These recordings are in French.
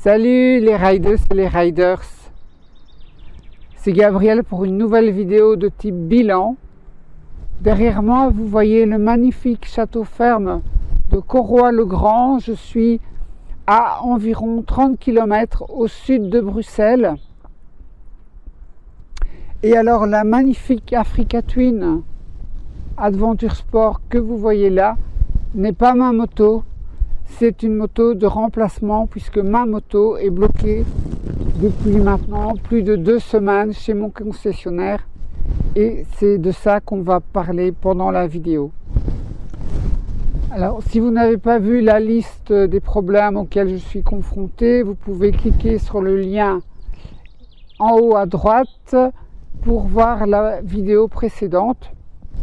Salut les riders et les riders, c'est Gabriel pour une nouvelle vidéo de type bilan. Derrière moi vous voyez le magnifique château ferme de Corroy-le-Grand. Je suis à environ 30 km au sud de Bruxelles. Et alors la magnifique Africa Twin Adventure Sport que vous voyez là n'est pas ma moto. C'est une moto de remplacement puisque ma moto est bloquée depuis maintenant plus de 2 semaines chez mon concessionnaire et c'est de ça qu'on va parler pendant la vidéo. Alors si vous n'avez pas vu la liste des problèmes auxquels je suis confronté, vous pouvez cliquer sur le lien en haut à droite pour voir la vidéo précédente.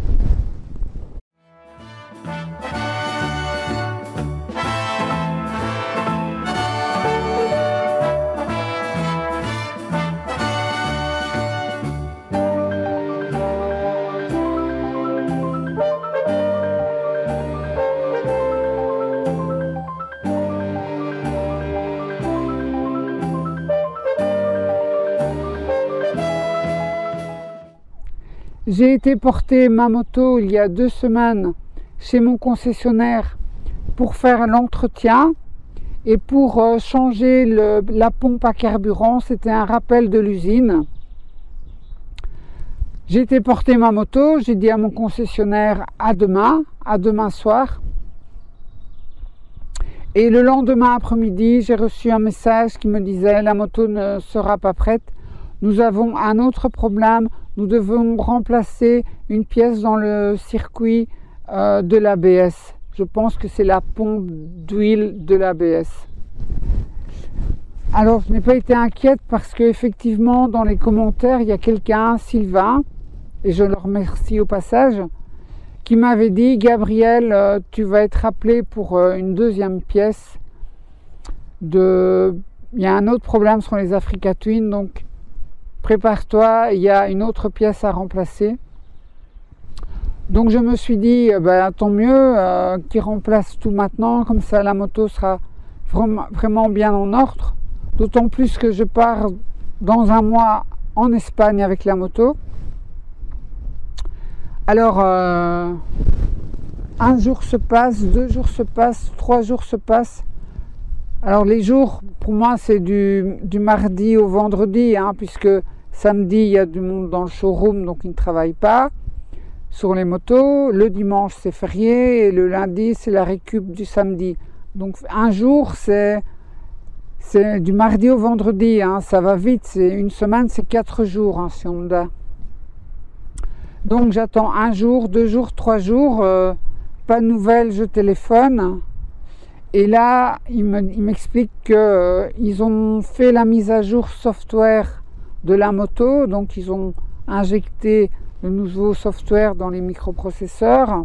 J'ai été porter ma moto il y a 2 semaines chez mon concessionnaire pour faire l'entretien et pour changer la pompe à carburant. C'était un rappel de l'usine. J'ai été porter ma moto, j'ai dit à mon concessionnaire à demain soir. Et le lendemain après-midi, j'ai reçu un message qui me disait la moto ne sera pas prête. Nous avons un autre problème, nous devons remplacer une pièce dans le circuit de l'ABS. Je pense que c'est la pompe d'huile de l'ABS. Alors je n'ai pas été inquiète parce qu'effectivement dans les commentaires il y a quelqu'un, Sylvain, et je le remercie au passage, qui m'avait dit Gabriel, tu vas être appelé pour une deuxième pièce. Il y a un autre problème sur les Africa Twin, donc prépare-toi, il y a une autre pièce à remplacer. Donc je me suis dit, tant mieux qu'il remplace tout maintenant, comme ça la moto sera vraiment bien en ordre. D'autant plus que je pars dans un mois en Espagne avec la moto. Alors, 1 jour se passe, 2 jours se passent, 3 jours se passent. Alors les jours, pour moi, c'est du mardi au vendredi, puisque samedi, il y a du monde dans le showroom, donc ils ne travaillent pas sur les motos. Le dimanche, c'est férié, et le lundi, c'est la récup du samedi. Donc un jour, c'est du mardi au vendredi, ça va vite. Une semaine, c'est 4 jours, si on me donne. Donc j'attends 1 jour, 2 jours, 3 jours, pas de nouvelles, je téléphone. Et là, il m'explique qu'ils ont fait la mise à jour software de la moto, donc ils ont injecté le nouveau software dans les microprocesseurs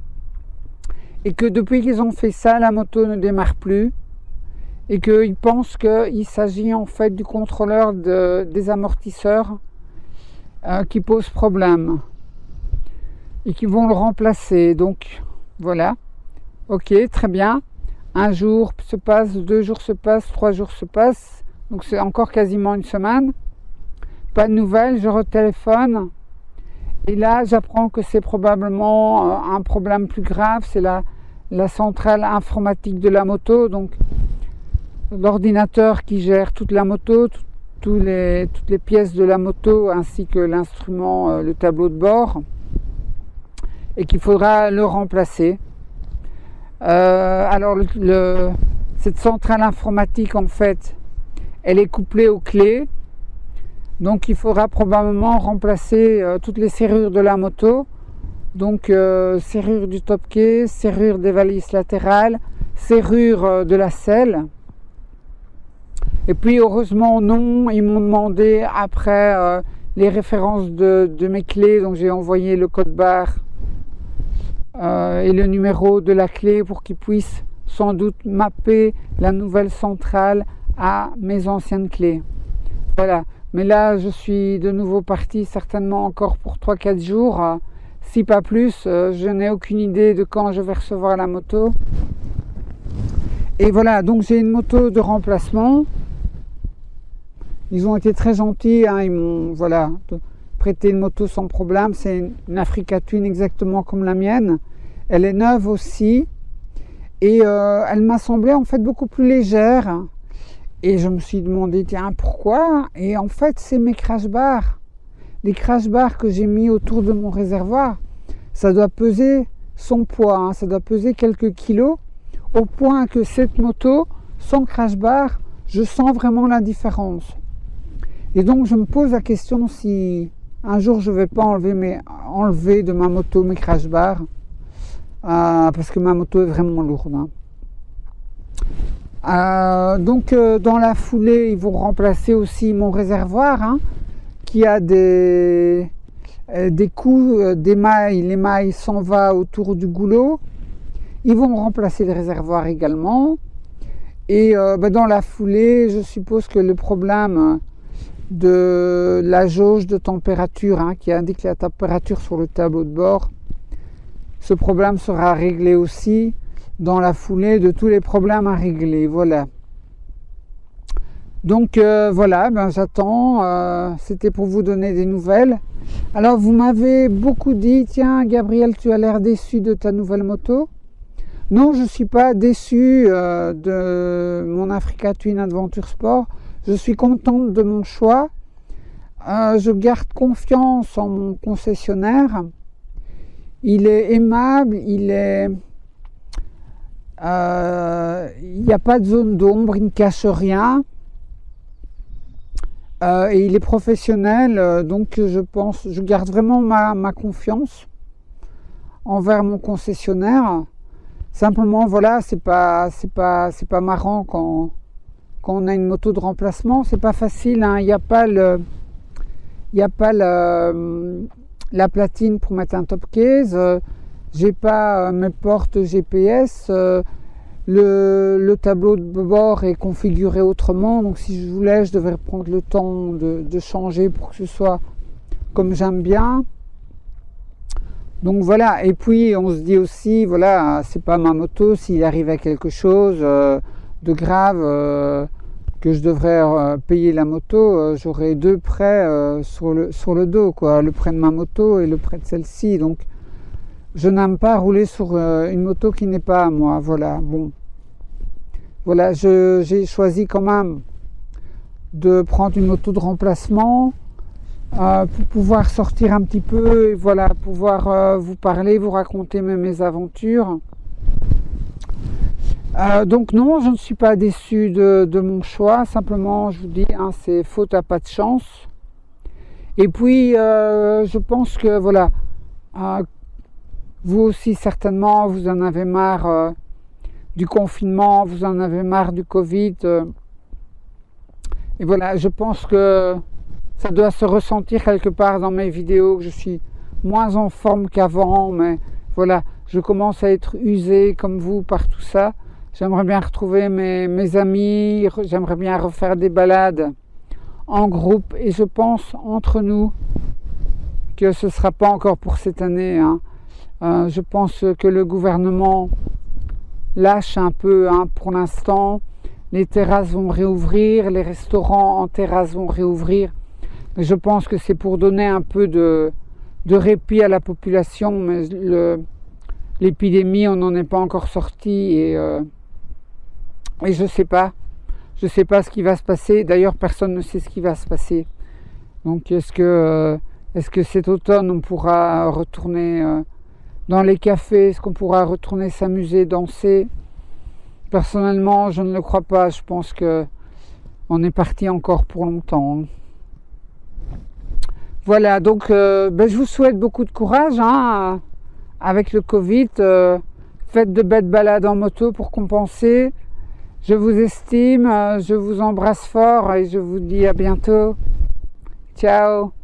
et que depuis qu'ils ont fait ça, la moto ne démarre plus et qu'ils pensent qu'il s'agit en fait du contrôleur des amortisseurs qui pose problème et qu'ils vont le remplacer. Donc voilà, ok, très bien. 1 jour se passe, 2 jours se passent, 3 jours se passent, donc c'est encore quasiment une semaine. Pas de nouvelles, je retéléphone et là j'apprends que c'est probablement un problème plus grave, c'est la centrale informatique de la moto, donc l'ordinateur qui gère toute la moto, toutes les pièces de la moto ainsi que l'instrument, le tableau de bord, et qu'il faudra le remplacer. Alors cette centrale informatique en fait elle est couplée aux clés, donc il faudra probablement remplacer toutes les serrures de la moto, donc serrure du top quai, serrure des valises latérales, serrure de la selle. Et puis heureusement non, ils m'ont demandé après les références de mes clés, donc j'ai envoyé le code barre et le numéro de la clé pour qu'ils puissent sans doute mapper la nouvelle centrale à mes anciennes clés. Voilà, mais là je suis de nouveau parti certainement encore pour 3-4 jours, si pas plus. Je n'ai aucune idée de quand je vais recevoir la moto. Et voilà, donc j'ai une moto de remplacement ils ont été très gentils, hein, ils m'ont prêté une moto sans problème. C'est une Africa Twin exactement comme la mienne. Elle est neuve aussi et elle m'a semblé en fait beaucoup plus légère. Et je me suis demandé, tiens, pourquoi? Et en fait, c'est mes crash bars. Les crash bars que j'ai mis autour de mon réservoir, ça doit peser son poids, hein, ça doit peser quelques kilos, au point que cette moto, sans crash bar, je sens vraiment la différence. Et donc, je me pose la question si un jour je ne vais pas enlever de ma moto mes crash bars, parce que ma moto est vraiment lourde. Hein. Donc, dans la foulée, ils vont remplacer aussi mon réservoir, hein, qui a des coups, des mailles. Les mailles s'en vont autour du goulot. Ils vont remplacer le réservoir également. Et dans la foulée, je suppose que le problème de la jauge de température, hein, qui indique la température sur le tableau de bord, ce problème sera réglé aussi dans la foulée de tous les problèmes à régler. Voilà. Donc j'attends. C'était pour vous donner des nouvelles. Alors vous m'avez beaucoup dit, tiens Gabriel, tu as l'air déçu de ta nouvelle moto. Non, je ne suis pas déçu de mon Africa Twin Adventure Sport. Je suis contente de mon choix. Je garde confiance en mon concessionnaire. Il est aimable, il n'y a pas de zone d'ombre, il ne cache rien. Et il est professionnel, donc je garde vraiment ma confiance envers mon concessionnaire. Simplement, voilà, c'est pas marrant quand on a une moto de remplacement, c'est pas facile, hein. Il n'y a pas la platine pour mettre un top case, j'ai pas mes portes GPS, le tableau de bord est configuré autrement, donc si je voulais, je devrais prendre le temps de changer pour que ce soit comme j'aime bien. Donc voilà, et puis on se dit aussi, voilà, c'est pas ma moto, s'il arrivait quelque chose de grave, que je devrais payer la moto, j'aurais deux prêts sur le dos, quoi, le prêt de ma moto et le prêt de celle-ci. Donc je n'aime pas rouler sur une moto qui n'est pas à moi. Voilà, bon. Voilà, j'ai choisi quand même de prendre une moto de remplacement pour pouvoir sortir un petit peu et voilà, pouvoir vous parler, vous raconter mes aventures. Donc non, je ne suis pas déçu de mon choix, simplement je vous dis, hein, c'est faute à pas de chance. Et puis je pense que voilà, vous aussi certainement, vous en avez marre du confinement, vous en avez marre du Covid. Et voilà, je pense que ça doit se ressentir quelque part dans mes vidéos, que je suis moins en forme qu'avant, mais voilà, je commence à être usé comme vous par tout ça. J'aimerais bien retrouver mes amis, j'aimerais bien refaire des balades en groupe et je pense entre nous que ce ne sera pas encore pour cette année. Hein. Je pense que le gouvernement lâche un peu, hein, pour l'instant. Les terrasses vont réouvrir, les restaurants en terrasse vont réouvrir. Mais je pense que c'est pour donner un peu de répit à la population, mais l'épidémie, on n'en est pas encore sorti et je sais pas ce qui va se passer. D'ailleurs, personne ne sait ce qui va se passer. Donc, est-ce que cet automne, on pourra retourner dans les cafés? Est-ce qu'on pourra retourner s'amuser, danser? Personnellement, je ne le crois pas. Je pense que on est parti encore pour longtemps. Voilà, donc je vous souhaite beaucoup de courage, hein, avec le Covid. Faites de belles balades en moto pour compenser. Je vous estime, je vous embrasse fort et je vous dis à bientôt. Ciao.